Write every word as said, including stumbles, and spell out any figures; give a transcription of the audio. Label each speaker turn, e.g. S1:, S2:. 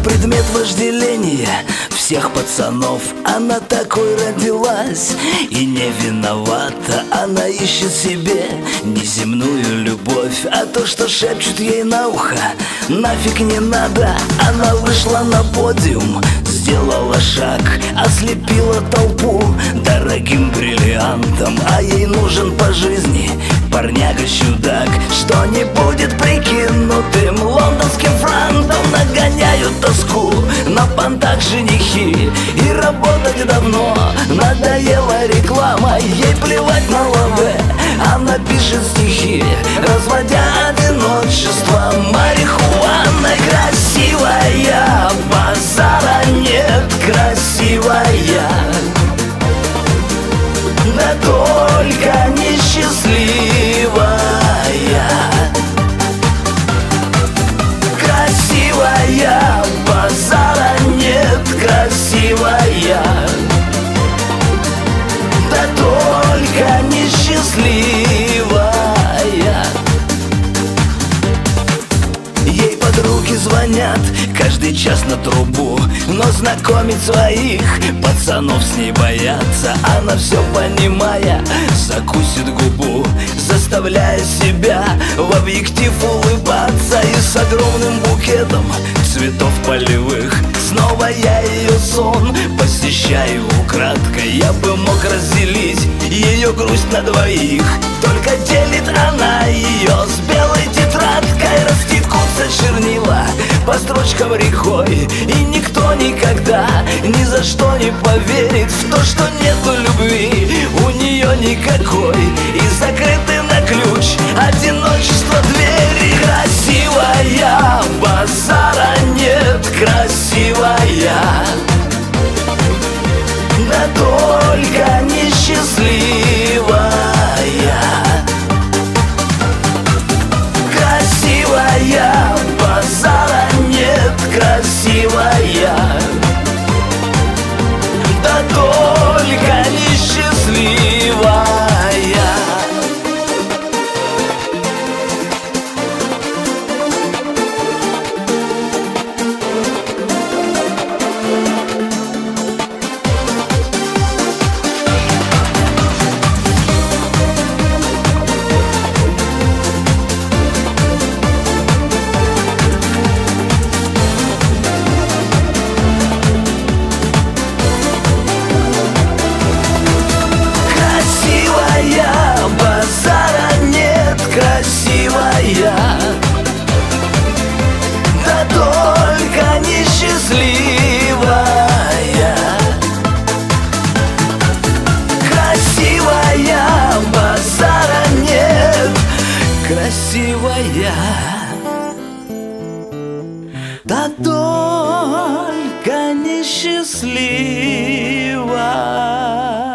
S1: предмет вожделения всех пацанов. Она такой родилась и не виновата. Она ищет себе неземную любовь, а то, что шепчут ей на ухо, нафиг не надо. Она вышла на подиум, сделала шаг, ослепила толпу дорогим бриллиантом. А ей нужен по жизни парняга-чудак, что не будет прикинутым лондонским франтом. Нагоняют тоску на понтах женихи, и работать давно надоела реклама. Ей плевать на лаве, она пишет стихи, разводя одиночество марихуаной. Красивая, базара нет, красивая, да только несчастливая. Красивая, базара нет, красивая, да только несчастливая. Ей подруги звонят каждый час на трубу, но знакомить своих пацанов с ней боятся. Она все понимая, закусит губу, заставляя себя в объектив улыбаться. И с огромным букетом цветов полевых снова я ее сон посещаю украдкой. Я бы мог разделить ее грусть на двоих, только делит она ее с белой тетрадкой. Растекутся чернила по строчкам рекой, и никто никогда ни за что не поверит в то, что нету любви у нее никакой, и закрыты на ключ одиночество двери. Красивая, базара нет, красивая, да только несчастливая. Красивая, базара нет, красивая, да только несчастливая. Красивая, да только несчастливая. Красивая, базара нет, красивая, да только несчастливая.